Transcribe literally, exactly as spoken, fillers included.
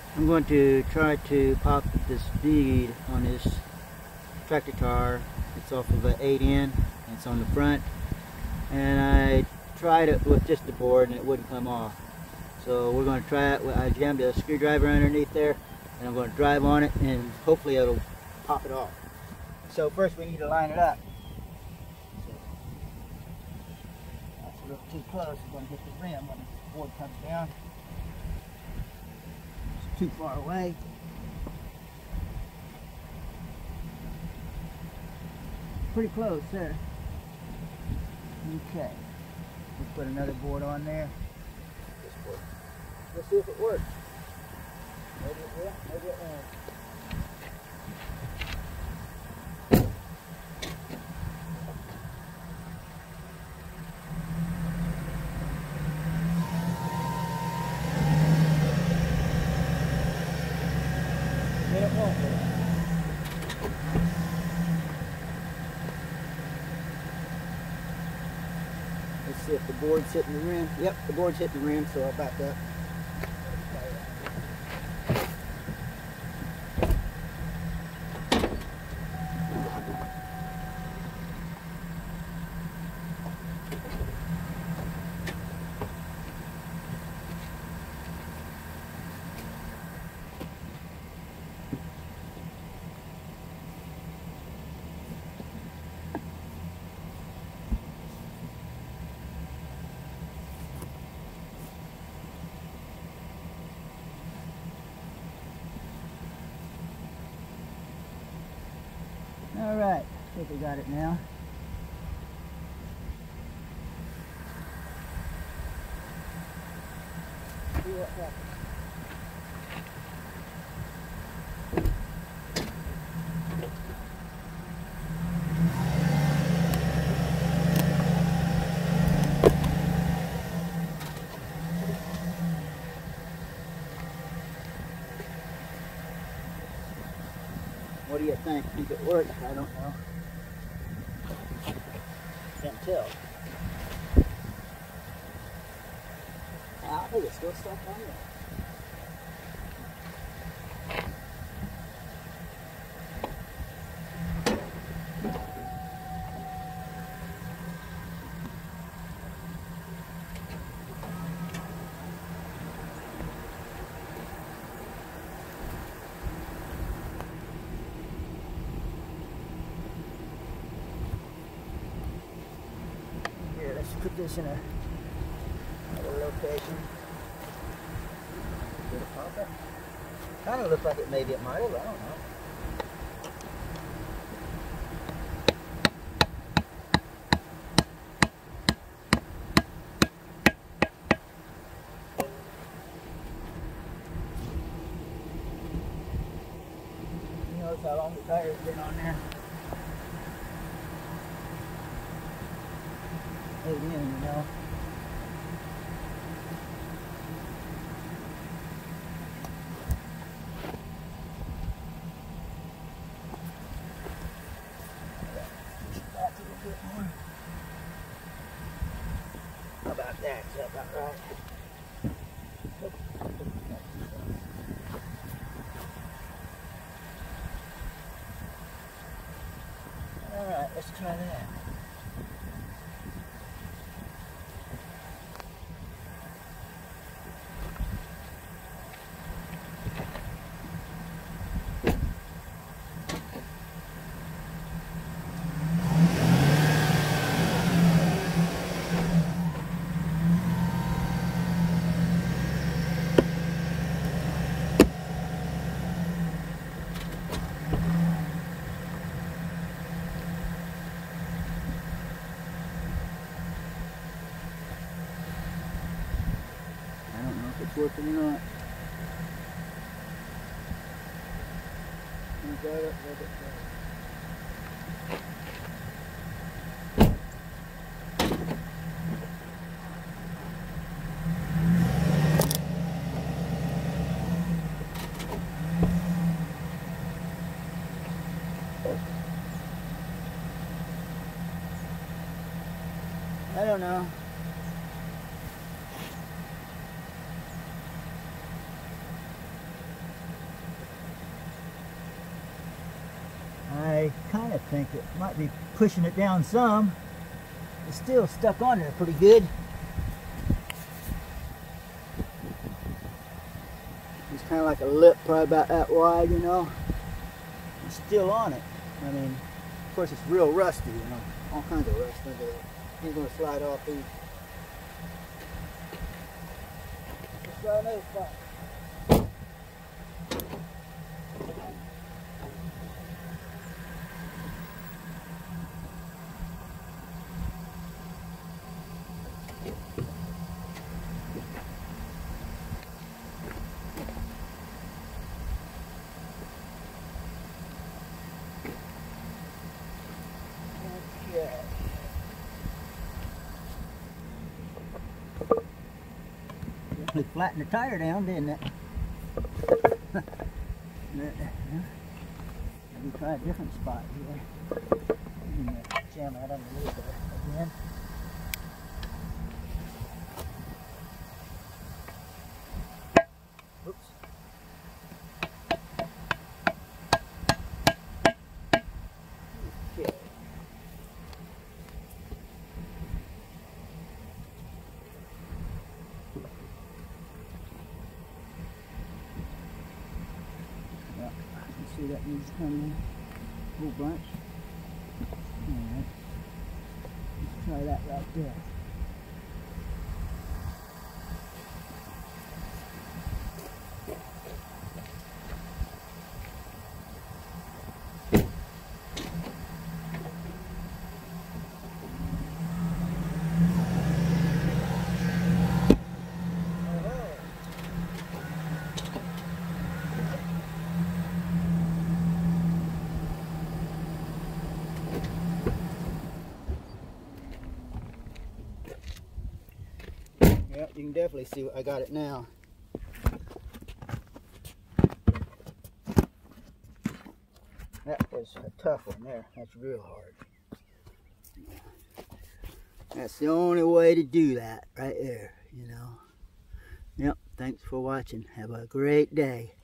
I'm going to try to pop this bead on this tractor car. It's off of an eight in, and it's on the front. And I tried it with just the board and it wouldn't come off. So we're going to try it. I jammed a screwdriver underneath there and I'm going to drive on it and hopefully it'll pop it off. So first we need to line it up. So that's a little too close. I'm going to hit the rim when the board comes down. It's too far away. Pretty close there. Okay. Let's put another board on there. This board. Let's see if it works. Maybe it will, maybe it won't. Maybe it won't. Let's see if the board's hitting the rim. Yep, the board's hitting the rim, so I'll back up. All right, I think we got it now. See what happens. What do you think? Think it works? I don't know. Can't tell. I think it's still stuck on there. Put this in a another location. Did it pop it? Kind of looked like it maybe it might have, I don't know. You notice how long the tire's been on there? Eight in, you know. Back a little bit more. How about that? Is that about right? All right, let's try that. It's working or not. You got it, let it go. I don't know. think it might be pushing it down some. It's still stuck on there pretty good. It's kind of like a lip, probably about that wide, you know. It's still on it. I mean, of course it's real rusty, you know. All kinds of rust under it. He's going to slide off these. Let's try another spot. Definitely flattened the tire down, didn't it? Let me try a different spot here. Jam that underneath there again. Oops. Okay. See, that needs to come in a whole bunch. Alright. Let's try that right there. Yeah, you can definitely see I got it now. That was a tough one there. That's real hard. That's the only way to do that right there, you know. Yep, thanks for watching. Have a great day.